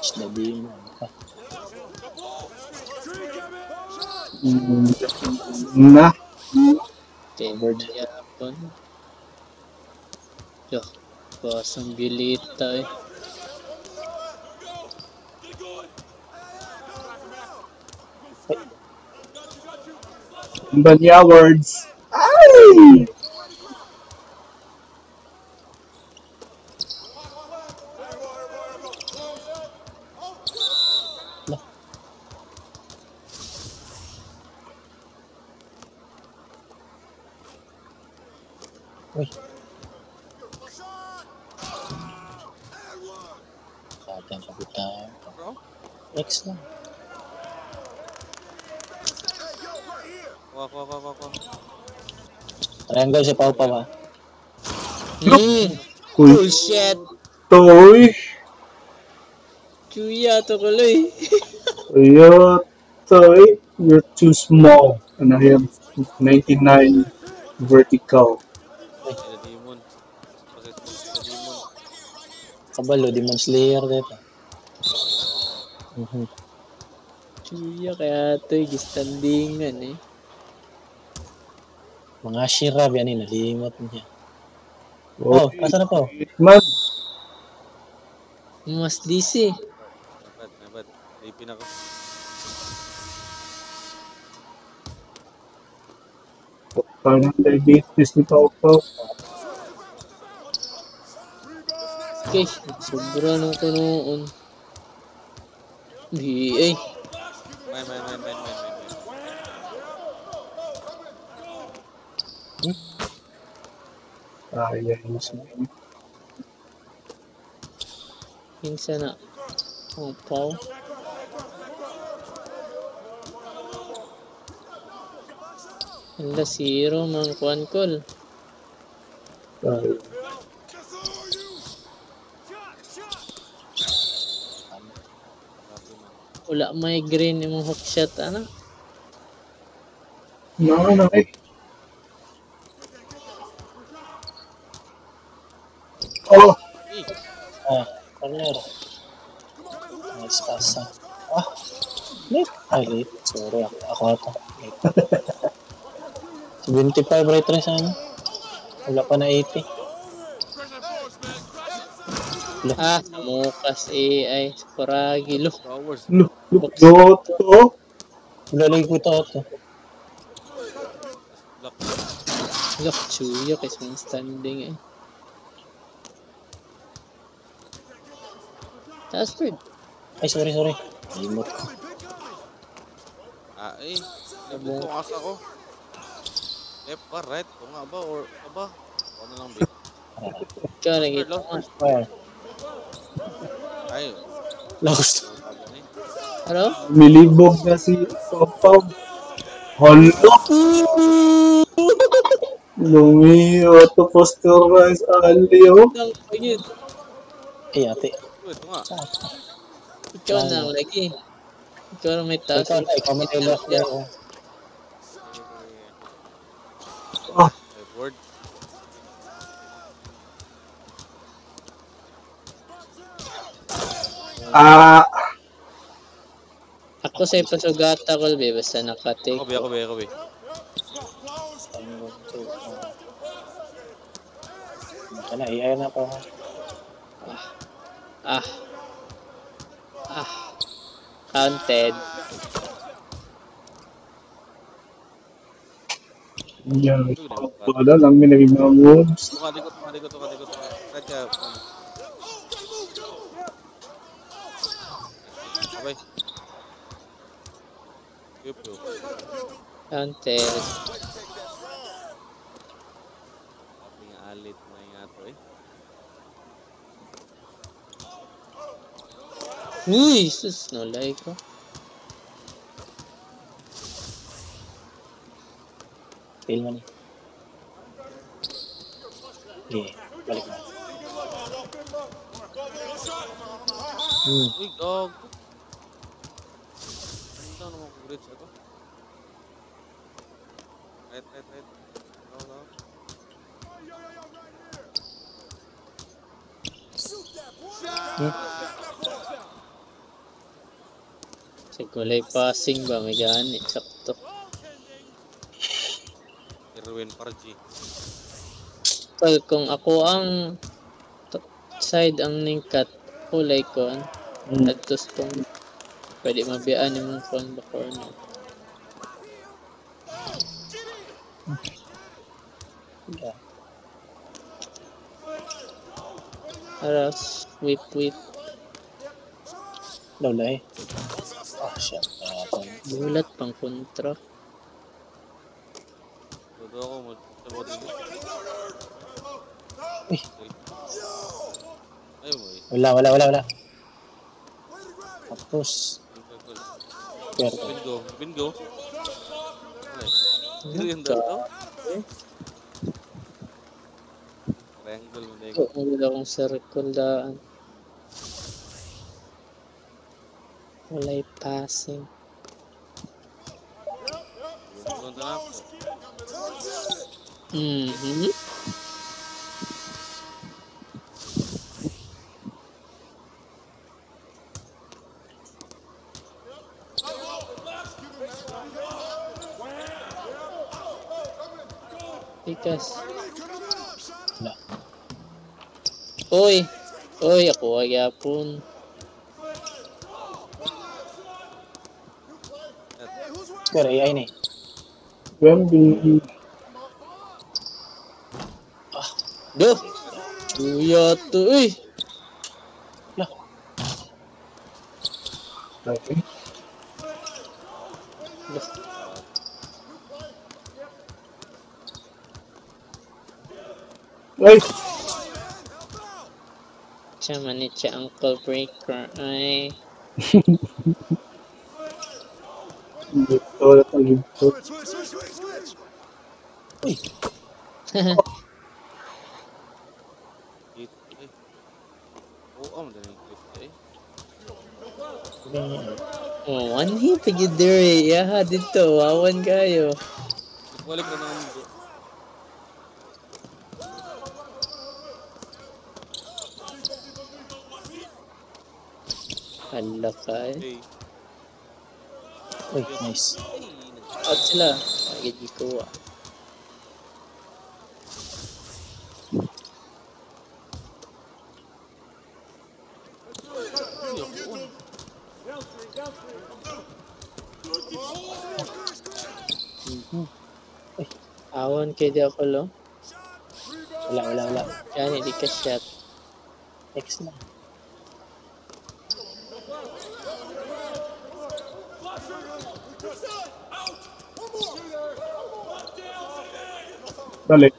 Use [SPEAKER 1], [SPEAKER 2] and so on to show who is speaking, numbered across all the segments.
[SPEAKER 1] Reach the demon.
[SPEAKER 2] Na.
[SPEAKER 1] Covered. Yapon. Yo, basang gilita eh.
[SPEAKER 2] Banya words. Ay!
[SPEAKER 1] Uy. Atin sabi tayo. Next lang.
[SPEAKER 3] Kuha.
[SPEAKER 1] Triangle si Pau Pau ha.
[SPEAKER 2] Uy.
[SPEAKER 1] Bullshit.
[SPEAKER 2] Toy.
[SPEAKER 1] Kuya to kuloy.
[SPEAKER 2] Yo, Toy. You're too small. And I have 99 vertical.
[SPEAKER 3] Sila demon. Possess mo sila demon.
[SPEAKER 1] Kabalo, Demon Slayer dito. Kuya kaya to'y gistandingan eh. Mga Shirab yan eh, nalimot niya. Oh, asa na po?
[SPEAKER 2] Man.
[SPEAKER 1] Mas DC.
[SPEAKER 3] My bad. Lipin ako.
[SPEAKER 2] Parang diabetes ni Pau Pau.
[SPEAKER 1] Okay, sobra nung ko noon. Di eh.
[SPEAKER 3] Main.
[SPEAKER 2] Ayos.
[SPEAKER 1] Minsan na. Oh, Pau. Hala, zero mang kuan kol.
[SPEAKER 2] Ay.
[SPEAKER 1] Wala may green yung hookshot, ano?
[SPEAKER 2] No. Oh.
[SPEAKER 1] Corner. Nice pass. Late. Ay, late. Sorry, ako ito. 75 right rin sana. Wala pa na 80. Mukas AI. Kuragi. Look.
[SPEAKER 2] Look. Goto.
[SPEAKER 1] Lalay ko ito.
[SPEAKER 3] Lock.
[SPEAKER 1] Look, Chuyo kasi mga standing eh. Tasford. Ay, sorry. Limot ko.
[SPEAKER 3] Labot ko asa ko. Left ba, right? O nga ba, or ba? Ano lang ba?
[SPEAKER 1] Ikaw, nakita ko.
[SPEAKER 3] Ay.
[SPEAKER 1] Lost. Ano?
[SPEAKER 2] Milibog na si Pau Pau. Hala! Auto posterize aliyo.
[SPEAKER 1] Eh, ate.
[SPEAKER 3] Ito nga.
[SPEAKER 1] Ikaw na lagi. Ikaw na may taas. Ikaw may left there.
[SPEAKER 3] Word.
[SPEAKER 1] Ako sa ipasugata ko, basta nakatik.
[SPEAKER 3] Ako be.
[SPEAKER 1] Kana, i-air na po. Counted.
[SPEAKER 2] Yan. Wala lang may naging mga moves.
[SPEAKER 3] Tukadikot. Right ka. Okay. Yup.
[SPEAKER 1] Counted.
[SPEAKER 3] Kaping alit na nga to eh.
[SPEAKER 1] Uy, sus, nolay ko. Fail man eh. Okay, balik na.
[SPEAKER 3] Uy, dog. Ano naman kung bridge ako? Right. No.
[SPEAKER 1] Sigulay passing ba? May gani. Sakto.
[SPEAKER 3] Erwin Parji.
[SPEAKER 1] Kal kung ako ang side ang ningkat, kulay ko. Nagtos tong pwede mabiyaan yung phone ba corner.
[SPEAKER 4] Yeah.
[SPEAKER 1] Aras, whip.
[SPEAKER 4] Lola eh. Oh, shit.
[SPEAKER 1] Bulat pang kontra.
[SPEAKER 3] Todo ako mag-sabot dito.
[SPEAKER 4] Uy.
[SPEAKER 3] Ay mo eh.
[SPEAKER 4] Wala. Tapos. Pero.
[SPEAKER 3] Bingo. Ay. Ito yung dato? Triangle mo na yun.
[SPEAKER 1] Wala akong circle daan. Walay passing.
[SPEAKER 3] Punta na ako.
[SPEAKER 1] Ikas.
[SPEAKER 4] Wala.
[SPEAKER 1] Oy, ako agapon.
[SPEAKER 4] Pero AI ni.
[SPEAKER 2] Wemby.
[SPEAKER 1] Duh. Duya to, uy.
[SPEAKER 4] Lah.
[SPEAKER 2] Okay. Ay!
[SPEAKER 1] Siya manit siya ankle breaker. Ay.
[SPEAKER 2] Wala pang ginto.
[SPEAKER 4] Uy.
[SPEAKER 3] Oo, madaling clip eh.
[SPEAKER 1] Oh, one hit agad dire. Yaha dito, wawan kayo.
[SPEAKER 3] Balik na naman dito.
[SPEAKER 1] Hala ka eh.
[SPEAKER 3] Hey.
[SPEAKER 4] Uy, nice.
[SPEAKER 1] Out sila. Agad ikuha. Awan kay di ako lo.
[SPEAKER 4] Wala.
[SPEAKER 1] Yan, hindi ka shot.
[SPEAKER 4] X na.
[SPEAKER 2] Balik.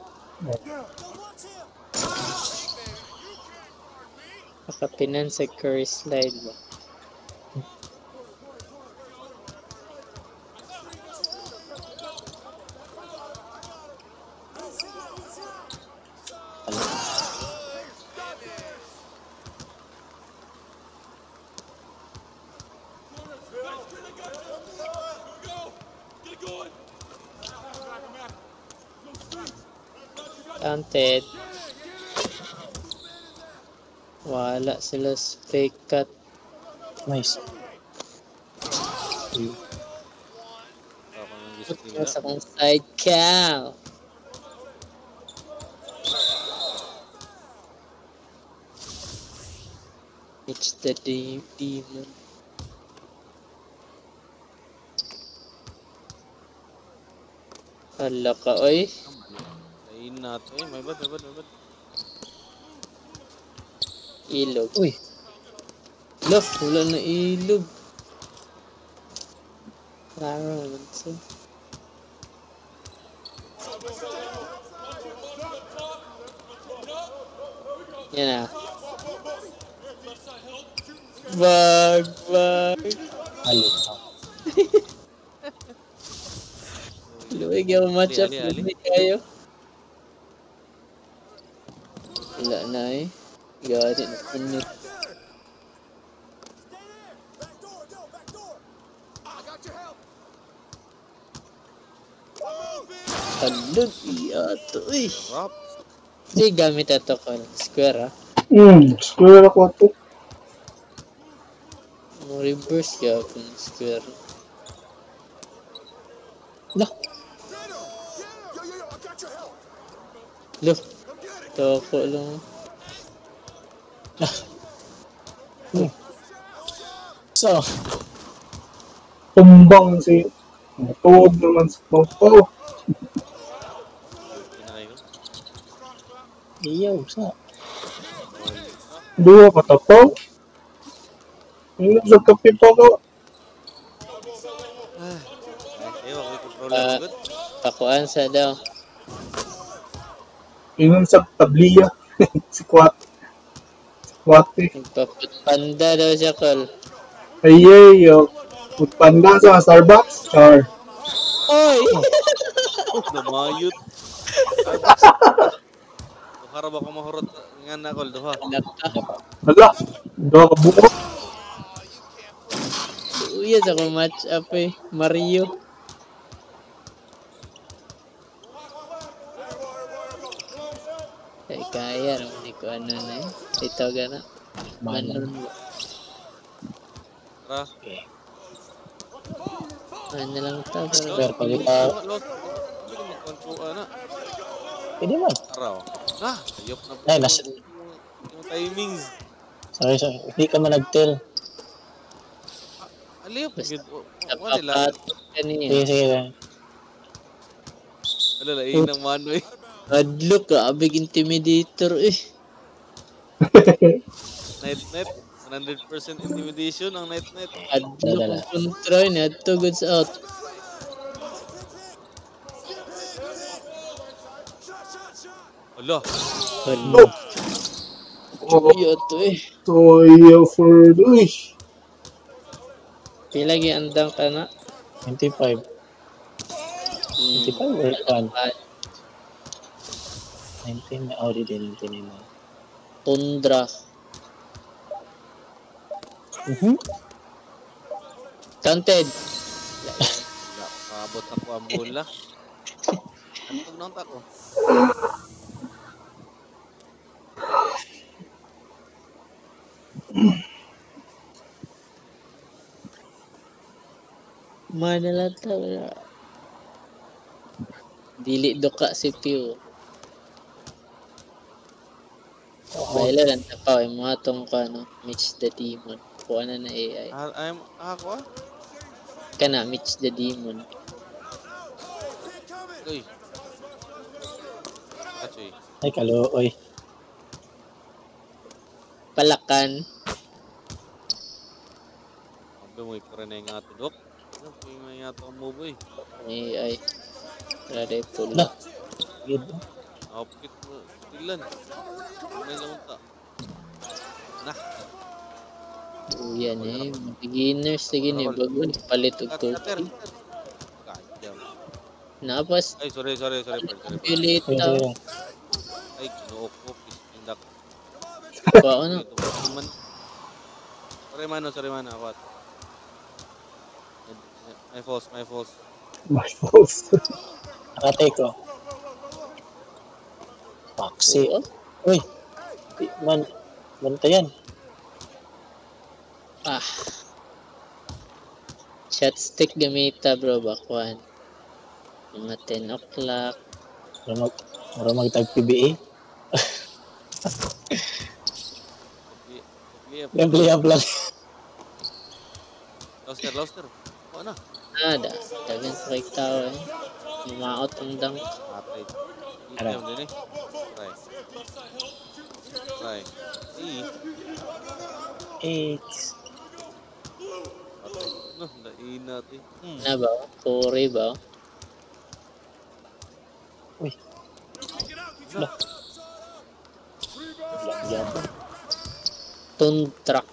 [SPEAKER 1] Makapinan sa curry slide ba? Counted. Wala sila fake cut.
[SPEAKER 4] Nice.
[SPEAKER 3] Ako nang gusto nila.
[SPEAKER 1] Sa kong side cow. It's the demon. Hala ka, oy.
[SPEAKER 3] Lain na to eh. May bad.
[SPEAKER 1] Ilog.
[SPEAKER 4] Uy.
[SPEAKER 1] Love, wala na ilog. Klaro naman siya. Yan na. Bag.
[SPEAKER 4] Halit.
[SPEAKER 1] Luwag yung match up.
[SPEAKER 3] Ali.
[SPEAKER 1] Luwag kayo. Wala na eh. Gari na punit. Halog iyato eh.
[SPEAKER 3] Rap.
[SPEAKER 1] Di gamit ito ko. Square ah.
[SPEAKER 2] Square ako ito.
[SPEAKER 1] Mo reverse ya kung square.
[SPEAKER 4] Lah,
[SPEAKER 1] Loh, toko lang.
[SPEAKER 4] so,
[SPEAKER 2] Tumbang si Matuod naman sa Pawpaw.
[SPEAKER 3] Pinakay ko.
[SPEAKER 4] iyaw sa.
[SPEAKER 2] Dua katapaw. Ano sa kapipaw ko?
[SPEAKER 3] Ewa, may controller
[SPEAKER 1] Ah.
[SPEAKER 3] mo good.
[SPEAKER 1] Pakuan sa daw.
[SPEAKER 2] Ingon sa tabliya. Si Kwat. Kwate.
[SPEAKER 1] Nagpapanda daw siya, Col.
[SPEAKER 2] Ayay, yo. Panda sa Starbucks. Char.
[SPEAKER 1] Oy!
[SPEAKER 3] Oh, namayot. Starbucks. Duha ba ko mahurot nga na kol duha.
[SPEAKER 1] Naka.
[SPEAKER 2] Hala. Dua ka buko.
[SPEAKER 1] Uya sa ko match up eh. Mario. Ay, kaya naman ni ko ano na eh. Ito gana.
[SPEAKER 4] Manon.
[SPEAKER 1] Manon.
[SPEAKER 3] Tara.
[SPEAKER 4] Okay.
[SPEAKER 1] Ano lang ito.
[SPEAKER 4] Square, pag ika,
[SPEAKER 3] Lost. Hindi ko magkontrol na.
[SPEAKER 4] pwede man.
[SPEAKER 3] Araw. Ayop na po.
[SPEAKER 4] Ay, nas-
[SPEAKER 3] Yung timings.
[SPEAKER 4] Sorry. Hindi ka man nag-tell.
[SPEAKER 3] Aliyop.
[SPEAKER 1] Basta.
[SPEAKER 3] Wala nila.
[SPEAKER 1] Napapatok kanina.
[SPEAKER 4] Sige.
[SPEAKER 3] Wala lain ng mano eh.
[SPEAKER 1] Adlock ka. Abig intimidator eh.
[SPEAKER 3] Night. 100% intimidation ang night.
[SPEAKER 1] Adlock
[SPEAKER 4] Dala.
[SPEAKER 1] ang kontra niya. Ito goods out.
[SPEAKER 3] Hala.
[SPEAKER 1] Adlock.
[SPEAKER 2] Oh,
[SPEAKER 1] Uya ito eh.
[SPEAKER 2] toyo for Uy.
[SPEAKER 1] Pila giandang ka na?
[SPEAKER 4] 25. 25 or 1? 19 na. Oh, di din 19 na.
[SPEAKER 1] Tundra. Counted.
[SPEAKER 3] Wala. Paabot ako ang bola. Antog na ako.
[SPEAKER 1] Manalata wala. Dili doka si Pew. Baila lang tapaw yung mga tong Mitch the Demon. Kuha na AI.
[SPEAKER 3] Ako ah.
[SPEAKER 1] Kana Mitch the Demon.
[SPEAKER 3] Uy. Achoy.
[SPEAKER 4] Ay, kaluoy.
[SPEAKER 1] Palakan.
[SPEAKER 3] Sabi mo ikaw rin nga ito, Dok. Ano po yung nga ito ang move eh.
[SPEAKER 1] AI. Rade full.
[SPEAKER 4] Lah. Good.
[SPEAKER 3] Outfit mo. Tilan. May lamunta. Nah.
[SPEAKER 1] Yan eh. Beginners sige ni bago palit og
[SPEAKER 3] Cutter.
[SPEAKER 1] turkey.
[SPEAKER 3] Kajam.
[SPEAKER 1] Napas
[SPEAKER 3] Ay, sorry.
[SPEAKER 1] pilit
[SPEAKER 4] Sige.
[SPEAKER 3] Ay, kinuok ko. Pindak.
[SPEAKER 1] pa ano.
[SPEAKER 3] Sorry mano. What? My false.
[SPEAKER 2] My false.
[SPEAKER 4] Nakatay ko. Paksi.
[SPEAKER 1] Oo.
[SPEAKER 4] Uy. Bantayan.
[SPEAKER 1] Shot stick gamita bro bakwan. Mga 10 o'clock.
[SPEAKER 4] Mura magtag PBA. Gameplay up lang.
[SPEAKER 3] Loster. Ano na?
[SPEAKER 1] Nada. Dagan sa kay tao eh. Lumaot ang dunk.
[SPEAKER 3] Atay.
[SPEAKER 4] Ano?
[SPEAKER 3] Item din eh. Try.
[SPEAKER 4] X.
[SPEAKER 3] Atay. No, lain natin.
[SPEAKER 1] Na ba? Kore ba?
[SPEAKER 4] Uy. Lah. Lang.
[SPEAKER 1] Tuntrak.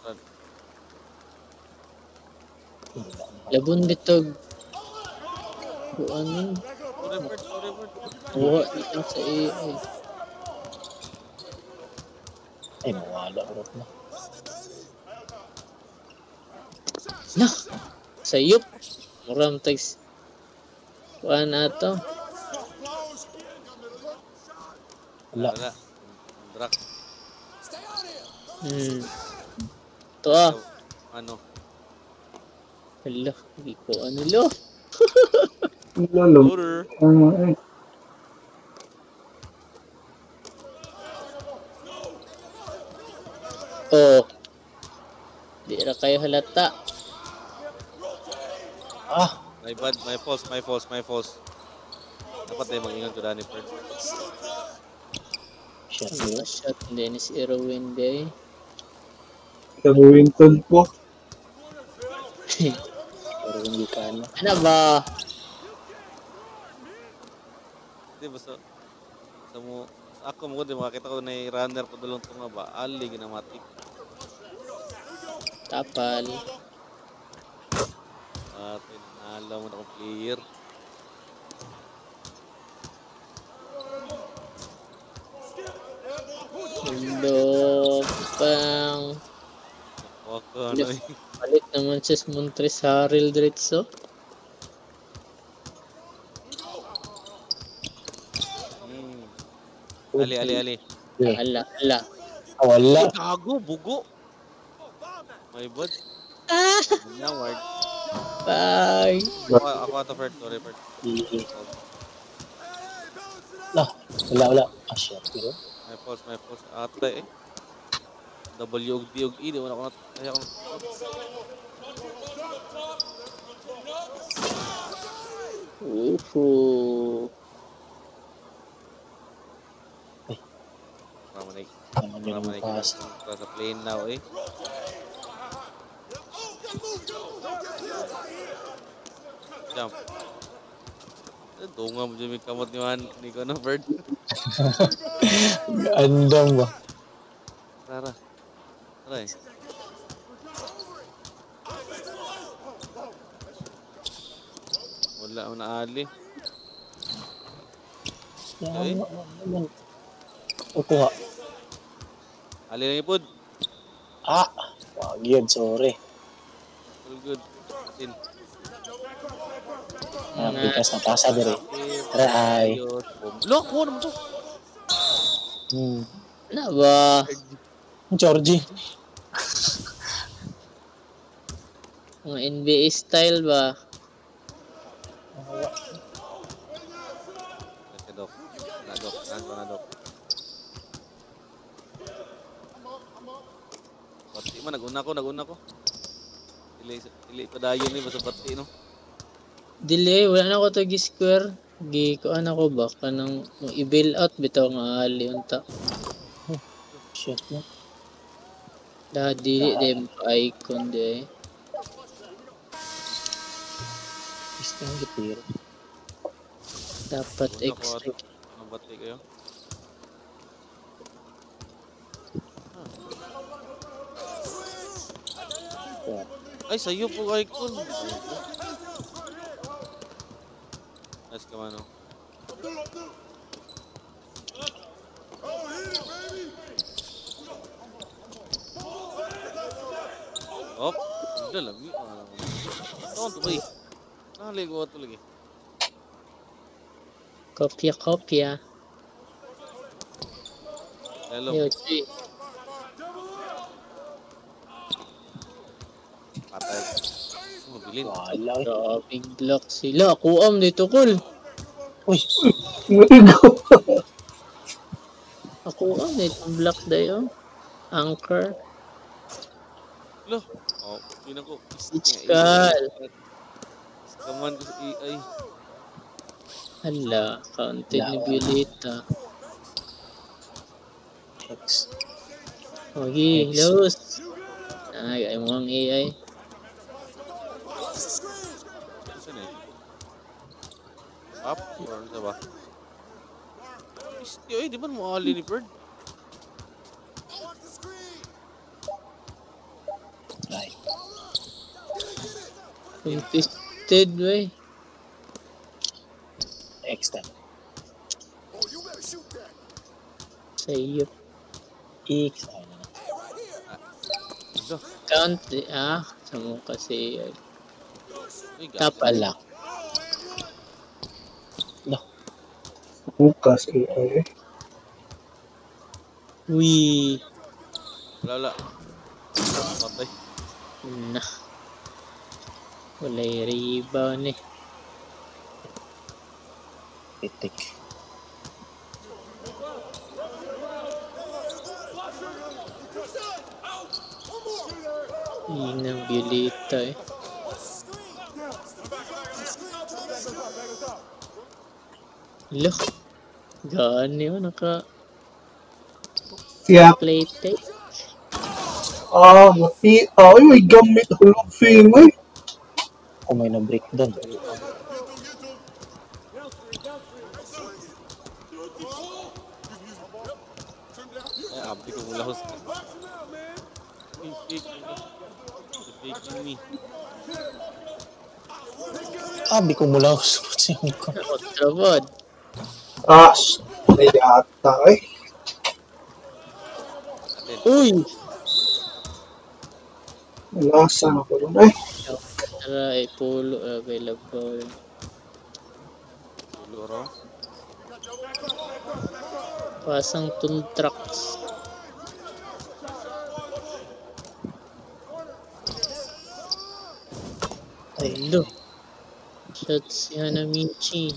[SPEAKER 1] Labon bitog. Ano?
[SPEAKER 3] Revert.
[SPEAKER 1] Buha ito sa AI.
[SPEAKER 4] Ay, mawala urot na.
[SPEAKER 1] Nah! Sayop! Muram tags. Kuha na ito.
[SPEAKER 4] Wala.
[SPEAKER 3] Drak.
[SPEAKER 1] Ito
[SPEAKER 3] Ano?
[SPEAKER 1] Hala, hindi ko ano lo.
[SPEAKER 2] Lalo.
[SPEAKER 3] Loader.
[SPEAKER 2] Eh.
[SPEAKER 1] Oh, di ra kayo halata.
[SPEAKER 4] Ah!
[SPEAKER 3] My bad, my false. Dapat tayo mag-ingat ko Danny Bird.
[SPEAKER 4] Shit,
[SPEAKER 1] Ang
[SPEAKER 4] yun.
[SPEAKER 1] mga shot hindi ni si Erwin day.
[SPEAKER 2] Gagawin tol ko.
[SPEAKER 4] Pero hindi ka ano.
[SPEAKER 1] Ano ba?
[SPEAKER 3] Di basta sa mo sa ako mo di makita ko na runner ko dulong tunga ba ali ginamatik.
[SPEAKER 1] Tapal.
[SPEAKER 3] Tinalo mo na akong player.
[SPEAKER 1] Mundo pang
[SPEAKER 3] Wag ko ano eh.
[SPEAKER 1] palit naman siya sa Montresaril diretso.
[SPEAKER 3] Ali.
[SPEAKER 4] Yeah.
[SPEAKER 1] Hala, hala.
[SPEAKER 4] Ah, wala.
[SPEAKER 3] Ay, gago, bugo. My bad.
[SPEAKER 1] Ah!
[SPEAKER 3] Naward.
[SPEAKER 1] Bye!
[SPEAKER 3] Ako ato first, sorry first.
[SPEAKER 4] Iya. Lah, wala. Ah, shit, yun.
[SPEAKER 3] My false. Ate eh. W ug D ug E, di mo na ako kaya ako.
[SPEAKER 1] Uhu.
[SPEAKER 4] Naman yun ang pass.
[SPEAKER 3] Sa plane now eh. Jump. Tunga mo dyan may kamot ni ko na bird.
[SPEAKER 4] Andam ba?
[SPEAKER 3] Tara eh. Wala mo na ali. Okay.
[SPEAKER 4] Yan. Ito nga.
[SPEAKER 3] Ali lang ipod.
[SPEAKER 4] Ah! Wag yun, sorry.
[SPEAKER 3] All good. Tin.
[SPEAKER 4] Pikas na pasa dire. Aray.
[SPEAKER 3] Lock mo naman to.
[SPEAKER 1] Ano ba?
[SPEAKER 4] Georgie.
[SPEAKER 1] Mga NBA style ba?
[SPEAKER 3] Dok. Nadok. Bati man, naguna ko. Dili ko dayon ni basta bati no.
[SPEAKER 1] Delay, wala na ako to gi-square. Kuan ako ba? Kanang i-bail out bitaw nga ali unta.
[SPEAKER 4] Shit na.
[SPEAKER 1] Dili dem icon de.
[SPEAKER 4] Gusto nang gitiro.
[SPEAKER 1] Dapat
[SPEAKER 3] Una ko
[SPEAKER 1] extra.
[SPEAKER 3] ato. Ano bati kayo? Ay, sa'yo po icon. Nice ka man, no? Op, udah lagi. Tahun tuh, bay. Nali ko ato lagi.
[SPEAKER 1] Kopya.
[SPEAKER 3] Hello.
[SPEAKER 1] Yo, G.
[SPEAKER 3] Patay. Mabilin.
[SPEAKER 4] Wala.
[SPEAKER 1] Grabing block sila. Kuam dito, Kul.
[SPEAKER 4] Uy!
[SPEAKER 2] Maligo.
[SPEAKER 1] Ako ang dito block dayo. Anchor.
[SPEAKER 3] Loh. Oh, yun ako.
[SPEAKER 1] Iskal.
[SPEAKER 3] Kaman ko sa AI.
[SPEAKER 1] Hala, counted ni Violeta.
[SPEAKER 4] X.
[SPEAKER 1] Okay, los. Ay, ay mo ang AI.
[SPEAKER 3] Saan eh? Up? Or ano ba? Isti, ay, di ba mo ali ni Bird?
[SPEAKER 4] Ay.
[SPEAKER 1] Contested, wey.
[SPEAKER 4] X na.
[SPEAKER 1] Sa iyo.
[SPEAKER 4] X. Ay na.
[SPEAKER 3] Ito.
[SPEAKER 1] Count, sa mo kasi.
[SPEAKER 3] Ay,
[SPEAKER 1] Tapal.
[SPEAKER 4] Wala. No.
[SPEAKER 2] Bukas AI.
[SPEAKER 1] Uy.
[SPEAKER 3] Wala. Patay.
[SPEAKER 1] Na. Walay rebound eh.
[SPEAKER 4] Pitik.
[SPEAKER 1] Inang Violeta eh. Look. Gani mo
[SPEAKER 2] Siya.
[SPEAKER 1] naka-plate.
[SPEAKER 2] Mati. Ay, may gamit hulog film eh.
[SPEAKER 4] Kung may na-breakdown.
[SPEAKER 3] Ay, abi ko mula host. Faking me.
[SPEAKER 4] Abi ko mula ako sa siyang ko.
[SPEAKER 1] Kontrabad.
[SPEAKER 2] May yata eh.
[SPEAKER 3] Atin.
[SPEAKER 1] Uy!
[SPEAKER 2] Nalasan ako dun eh.
[SPEAKER 1] Tara, pulo. Kay Labaw.
[SPEAKER 3] Tulo ro.
[SPEAKER 1] Pasang tuntrax. Hello. Shot si Hanamichi.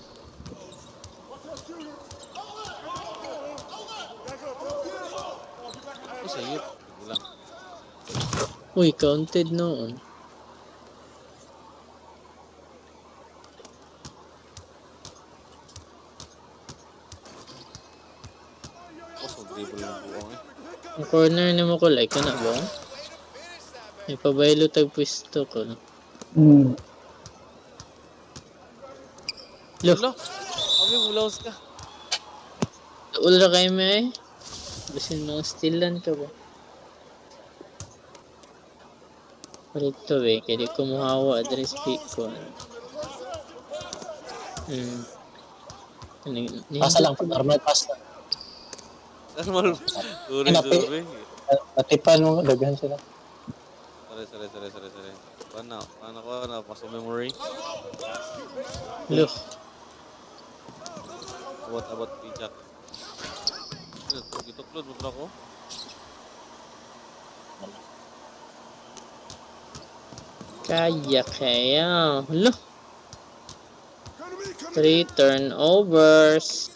[SPEAKER 3] Ay, sa'yo. Lang.
[SPEAKER 1] Uy, counted noon.
[SPEAKER 3] So, dribble ng buong eh.
[SPEAKER 1] Ang corner ni mo ko like na ba? May pabaylo tag pwesto ko. Look,
[SPEAKER 3] Tulo. Abi, mula host ka.
[SPEAKER 1] ula kayo may. Basin mga stilan ka ba? Palito eh, kaya di ko muhawa address pick ko.
[SPEAKER 4] Pasa lang, normal pass lang.
[SPEAKER 3] Normal. Sorry.
[SPEAKER 4] Natipan mo, daghan sila.
[SPEAKER 3] Sorry. Paano ko na paso memory?
[SPEAKER 1] Look,
[SPEAKER 3] Abot pijak. Ito upload mo ko.
[SPEAKER 1] kaya. Look. 3 turnovers.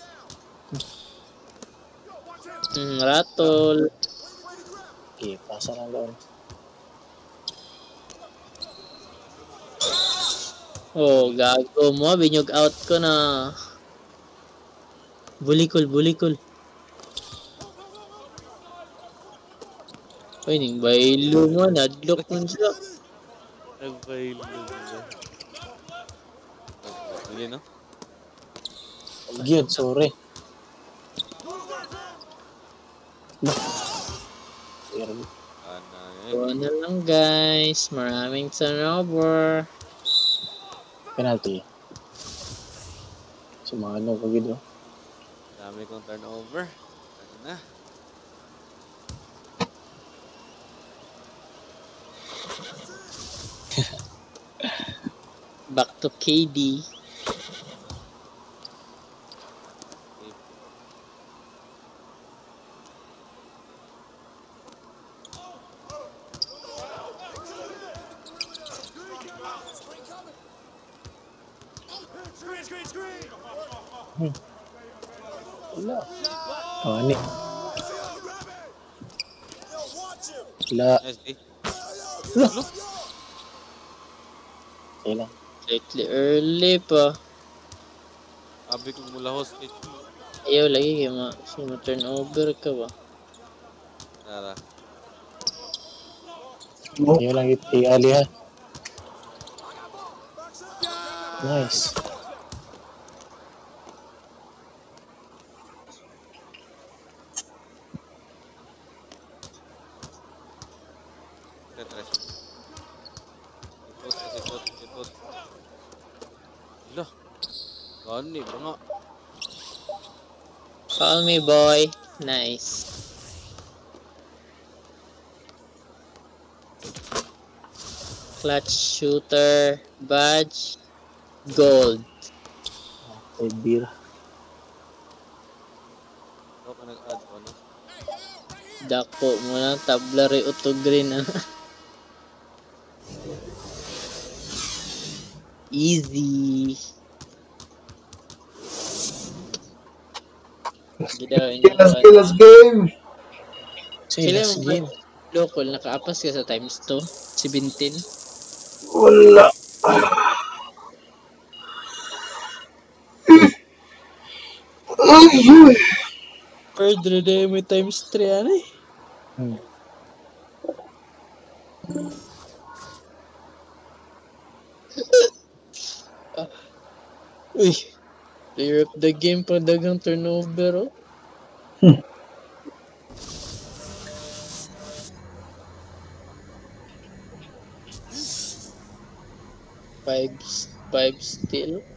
[SPEAKER 1] Rattle.
[SPEAKER 4] Okay, pasa lang doon.
[SPEAKER 1] Oh, gago mo. Binyog out ko na. Bulikol. Uy, ning baylo mo. Nadlock mo siya.
[SPEAKER 3] Nagfail na. Hindi no?
[SPEAKER 4] Good, sorry.
[SPEAKER 1] Buwan na lang guys. Maraming turnover.
[SPEAKER 4] Penalty. Sumano ko gitu.
[SPEAKER 3] Dami kong turnover. Ano na?
[SPEAKER 1] Back to KD.
[SPEAKER 4] Wala. Ani. Wala.
[SPEAKER 3] SD.
[SPEAKER 4] Wala.
[SPEAKER 1] Slightly early pa.
[SPEAKER 3] Abi ko mula host kay
[SPEAKER 1] Ayaw lagi kaya turnover ka ba?
[SPEAKER 3] Tara.
[SPEAKER 4] Iyo lang i-ali ha. Nice.
[SPEAKER 3] Tetris. Ikot. Lah. Gani ba nga?
[SPEAKER 1] Call me boy. Nice. Clutch shooter. Badge. Gold.
[SPEAKER 4] Ay, beer.
[SPEAKER 3] Ako ka nag-add ko, no?
[SPEAKER 1] Dako mo lang. Tabla rin auto green. Easy. Gida
[SPEAKER 2] Okay,
[SPEAKER 1] inyong
[SPEAKER 2] let's
[SPEAKER 1] kuan.
[SPEAKER 2] go, let's game.
[SPEAKER 4] Sige,
[SPEAKER 1] Kailan
[SPEAKER 4] last
[SPEAKER 1] mo
[SPEAKER 4] game.
[SPEAKER 1] local nakaapas ka sa times 2, 17.
[SPEAKER 2] Wala. Ay,
[SPEAKER 1] Perdre na may times 3 ano eh.
[SPEAKER 4] Hmm.
[SPEAKER 1] Uy, player of the game pa dagang turnover oh. Five still.